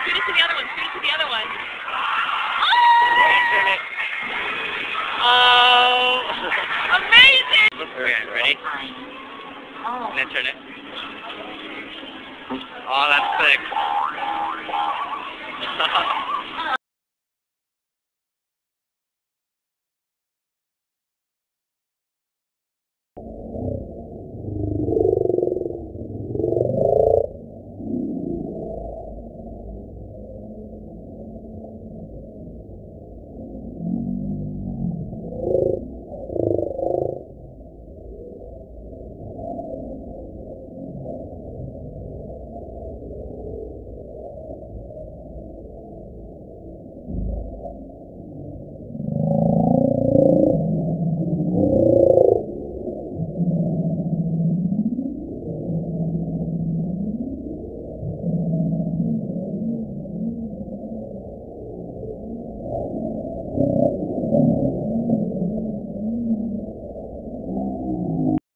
Scoot it to the other one. Scoot it to the other one. Turn it. Oh! Amazing! Okay, ready? And then turn it. Oh, that's sick.